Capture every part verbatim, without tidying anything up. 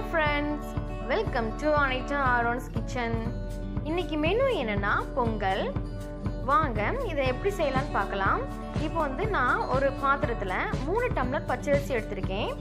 friends, welcome to Anita Aaron's kitchen. இன்னைக்கு menu என்னன்னா பொங்கல். வாங்க இதை எப்படி செய்யலாம்னு பார்க்கலாம். இப்போ வந்து நான் ஒரு பாத்திரத்துல மூணு டம்ளர் பச்சரிசி எடுத்திருக்கேன்.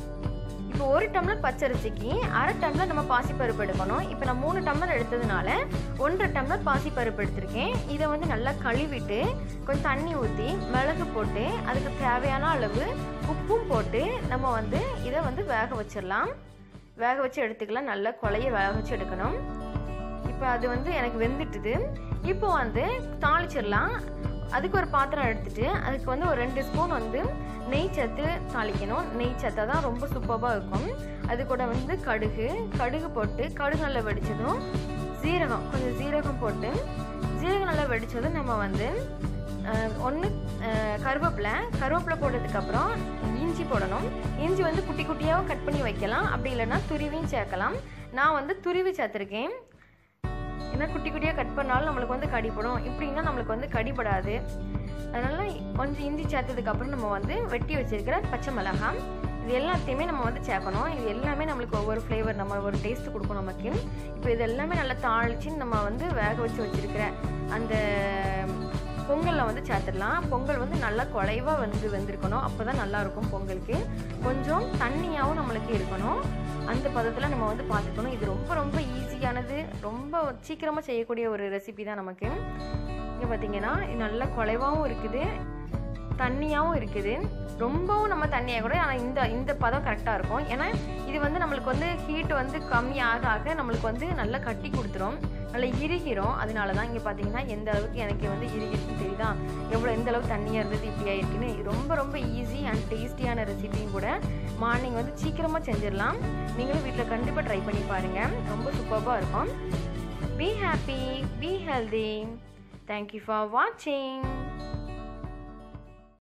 இப்போ ஒரு டம்ளர் பச்சரிசிக்கு அரை டம்ளர் நம்ம பாசிப்பருப்பு எடுக்கணும். இப்போ நான் மூணு டம்ளர் எடுத்ததுனால ஒன்றரை டம்ளர் பாசிப்பருப்பு எடுத்திருக்கேன். இதை வந்து நல்லா கழுவிட்டு கொஞ்சம் தண்ணி ஊற்றி மிளகு போட்டு அதுக்கு தேவையான அளவு உப்பும் போட்டு நம்ம வந்து இதை வந்து வேக வச்சிடலாம். வேக வச்சு எடுத்துக்கலாம். நல்லா கொலைய வேக வச்சு எடுக்கணும். இப்போ அது வந்து எனக்கு வெந்துட்டுது. இப்போ வந்து தாளிச்சிடலாம். அதுக்கு ஒரு பாத்திரம் எடுத்துட்டு அதுக்கு வந்து ஒரு ரெண்டு ஸ்பூன் வந்து நெய் சேர்த்து தாளிக்கணும். நெய் சேர்த்தா தான் ரொம்ப சூப்பராக இருக்கும். அது கூட வந்து கடுகு கடுகு போட்டு கடுகு நல்லா வெடிச்சதும் சீரகம் கொஞ்சம் சீரகம் போட்டு சீரகம் நல்லா வெடிச்சதும் நம்ம வந்து ஒன்று கருவேப்பிலை கருவேப்பிலை போட்டதுக்கப்புறம் இஞ்சி போடணும். இஞ்சி வந்து குட்டி குட்டியாக கட் பண்ணி வைக்கலாம். அப்படி இல்லைன்னா துருவியும் சேர்க்கலாம். நான் வந்து துருவி சேர்த்துருக்கேன். ஏன்னா குட்டி குட்டியாக கட் பண்ணாலும் நம்மளுக்கு வந்து கடிப்படும். இப்படின்னா நம்மளுக்கு வந்து கடிப்படாது. அதனால் கொஞ்சம் இஞ்சி சேர்த்ததுக்கப்புறம் நம்ம வந்து வெட்டி வச்சுருக்கிற பச்சை மிளகாய் இது எல்லாத்தையுமே நம்ம வந்து சேர்க்கணும். இது எல்லாமே நம்மளுக்கு ஒவ்வொரு ஃப்ளேவர் நம்ம ஒரு டேஸ்ட்டு கொடுக்கும் நமக்கு. இப்போ இது எல்லாமே நல்லா தாளித்து நம்ம வந்து வேக வச்சு வச்சுருக்கிற அந்த பொங்கலில் வந்து சேர்த்துடலாம். பொங்கல் வந்து நல்லா குலைவாக வந்து வெந்திருக்கணும். அப்போ தான் நல்லாயிருக்கும். பொங்கலுக்கு கொஞ்சம் தண்ணியாகவும் நம்மளுக்கு இருக்கணும். அந்த பதத்தில் நம்ம வந்து பார்த்துக்கணும். இது ரொம்ப ரொம்ப ஈஸியானது, ரொம்ப சீக்கிரமாக செய்யக்கூடிய ஒரு ரெசிபி தான் நமக்கு. இங்கே பார்த்தீங்கன்னா நல்லா குலைவாகவும் இருக்குது, தண்ணியாகவும் இருக்குது. ரொம்பவும் நம்ம தண்ணியாக கூட, ஆனால் இந்த இந்த பதம் கரெக்டாக இருக்கும். ஏன்னா இது வந்து நம்மளுக்கு வந்து ஹீட் வந்து கம்மியாக ஆக நம்மளுக்கு வந்து நல்லா கட்டி கொடுத்துரும், நல்லா இறுகிரும். அதனால தான் இங்கே பார்த்தீங்கன்னா எந்த அளவுக்கு எனக்கு வந்து இறுகிருக்குன்னு தெரியுதா, எவ்வளோ எந்த அளவுக்கு தண்ணியாக இருந்தது இப்படி ஆயிருக்குன்னு. ரொம்ப ரொம்ப ஈஸி அண்ட் டேஸ்டியான ரெசிபியும் கூட. மார்னிங் வந்து சீக்கிரமாக செஞ்சிடலாம். நீங்களும் வீட்டில் கண்டிப்பாக ட்ரை பண்ணி பாருங்கள். ரொம்ப சூப்பராக இருக்கும். Be happy, be healthy. Thank you for வாட்சிங்.